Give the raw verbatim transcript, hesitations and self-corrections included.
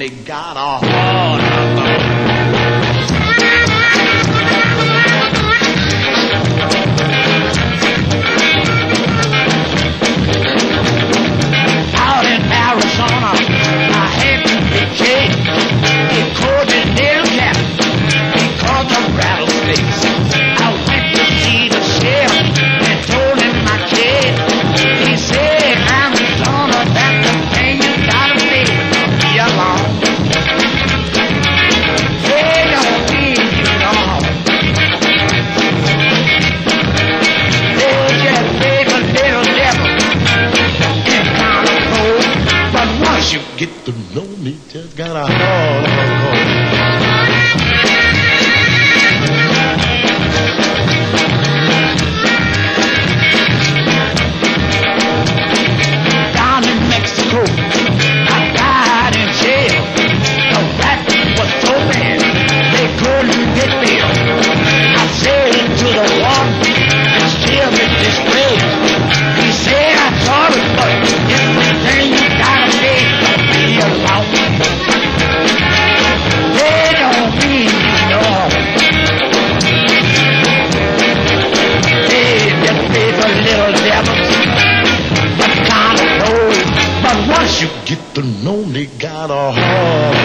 they got a heart of gold. You get to know me, just got a heart of gold. Down in Mexico, I died in jail. The rat was so mad, they couldn't get bail. I said into the water, and still in disgrace. He said, I'm sorry, but everything you gotta pay. Alone. They don't mean no harm. They just be the little devils, but kind of know. But once you get to know, they got a heart.